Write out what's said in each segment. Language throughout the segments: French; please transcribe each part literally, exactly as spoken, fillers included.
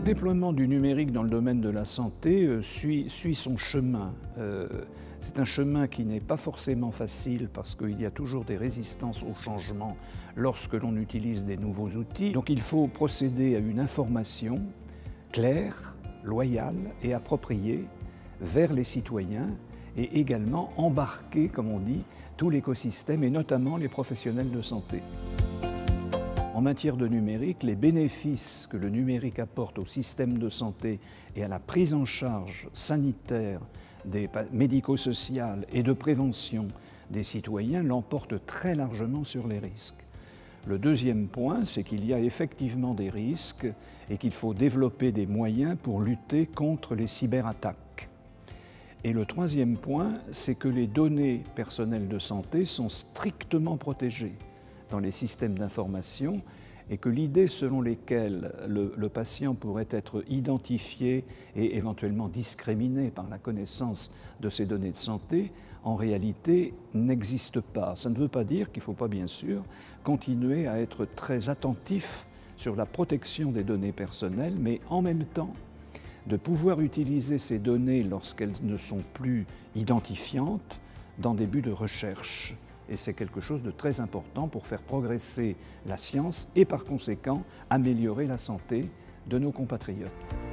Le déploiement du numérique dans le domaine de la santé euh, suit, suit son chemin. Euh, c'est un chemin qui n'est pas forcément facile parce qu'il y a toujours des résistances au changement lorsque l'on utilise des nouveaux outils. Donc il faut procéder à une information claire, loyale et appropriée vers les citoyens et également embarquer, comme on dit, tout l'écosystème et notamment les professionnels de santé. En matière de numérique, les bénéfices que le numérique apporte au système de santé et à la prise en charge sanitaire, des médico-sociale et de prévention des citoyens l'emportent très largement sur les risques. Le deuxième point, c'est qu'il y a effectivement des risques et qu'il faut développer des moyens pour lutter contre les cyberattaques. Et le troisième point, c'est que les données personnelles de santé sont strictement protégées dans les systèmes d'information et que l'idée selon laquelle le, le patient pourrait être identifié et éventuellement discriminé par la connaissance de ces données de santé, en réalité n'existe pas. Ça ne veut pas dire qu'il ne faut pas bien sûr continuer à être très attentif sur la protection des données personnelles, mais en même temps de pouvoir utiliser ces données lorsqu'elles ne sont plus identifiantes dans des buts de recherche. Et c'est quelque chose de très important pour faire progresser la science et par conséquent améliorer la santé de nos compatriotes.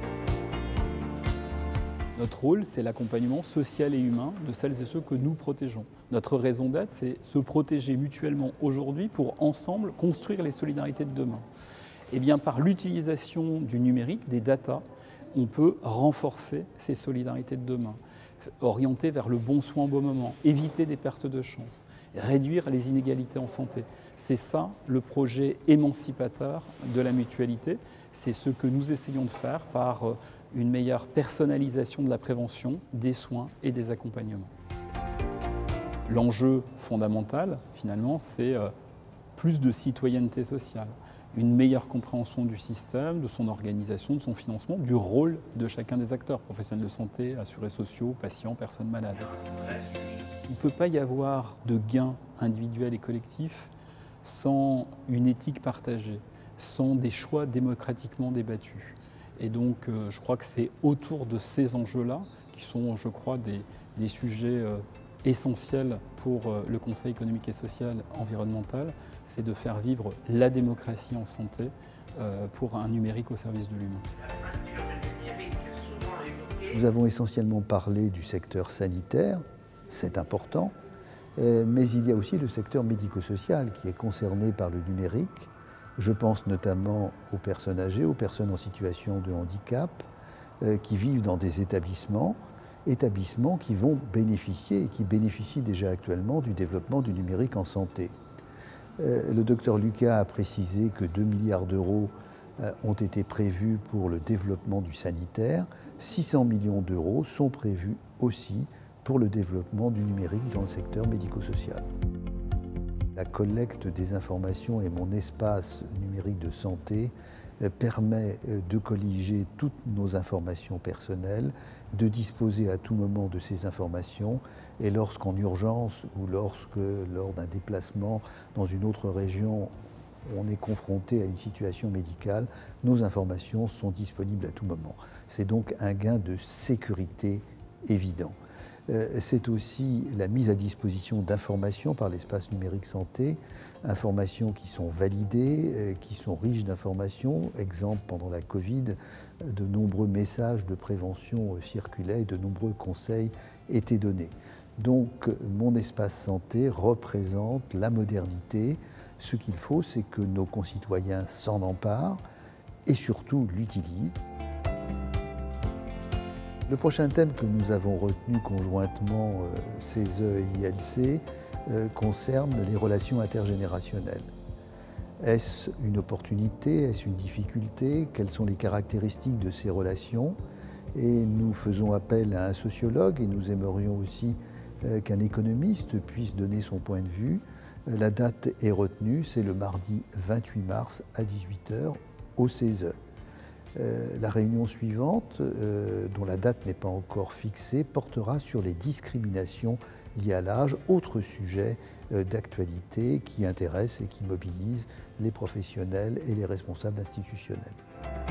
Notre rôle, c'est l'accompagnement social et humain de celles et ceux que nous protégeons. Notre raison d'être, c'est se protéger mutuellement aujourd'hui pour ensemble construire les solidarités de demain. Et bien, par l'utilisation du numérique, des data, on peut renforcer ces solidarités de demain, orienter vers le bon soin au bon moment, éviter des pertes de chance, réduire les inégalités en santé. C'est ça le projet émancipateur de la mutualité. C'est ce que nous essayons de faire par une meilleure personnalisation de la prévention, des soins et des accompagnements. L'enjeu fondamental, finalement, c'est plus de citoyenneté sociale, une meilleure compréhension du système, de son organisation, de son financement, du rôle de chacun des acteurs, professionnels de santé, assurés sociaux, patients, personnes malades. Il ne peut pas y avoir de gains individuels et collectifs sans une éthique partagée, sans des choix démocratiquement débattus. Et donc, euh, je crois que c'est autour de ces enjeux-là, qui sont, je crois, des, des sujets euh, essentiels pour euh, le Conseil économique et social environnemental, c'est de faire vivre la démocratie en santé euh, pour un numérique au service de l'humain. Nous avons essentiellement parlé du secteur sanitaire, c'est important, euh, mais il y a aussi le secteur médico-social qui est concerné par le numérique. Je pense notamment aux personnes âgées, aux personnes en situation de handicap, euh, qui vivent dans des établissements, établissements qui vont bénéficier et qui bénéficient déjà actuellement du développement du numérique en santé. Euh, le docteur Lucas a précisé que deux milliards d'euros euh, ont été prévus pour le développement du sanitaire. six cents millions d'euros sont prévus aussi pour le développement du numérique dans le secteur médico-social. La collecte des informations et mon espace numérique de santé permet de colliger toutes nos informations personnelles, de disposer à tout moment de ces informations et lorsqu'en urgence ou lorsque lors d'un déplacement dans une autre région, on est confronté à une situation médicale, nos informations sont disponibles à tout moment. C'est donc un gain de sécurité évident. C'est aussi la mise à disposition d'informations par l'espace numérique santé, informations qui sont validées, qui sont riches d'informations. Exemple, pendant la Covid, de nombreux messages de prévention circulaient et de nombreux conseils étaient donnés. Donc, mon espace santé représente la modernité. Ce qu'il faut, c'est que nos concitoyens s'en emparent et surtout l'utilisent. Le prochain thème que nous avons retenu conjointement, euh, C E S E et I L C, euh, concerne les relations intergénérationnelles. Est-ce une opportunité? Est-ce une difficulté? Quelles sont les caractéristiques de ces relations? Et nous faisons appel à un sociologue et nous aimerions aussi euh, qu'un économiste puisse donner son point de vue. Euh, la date est retenue, c'est le mardi vingt-huit mars à dix-huit heures au C E S E. Euh, la réunion suivante, euh, dont la date n'est pas encore fixée, portera sur les discriminations liées à l'âge, autre sujet euh, d'actualité qui intéresse et qui mobilise les professionnels et les responsables institutionnels.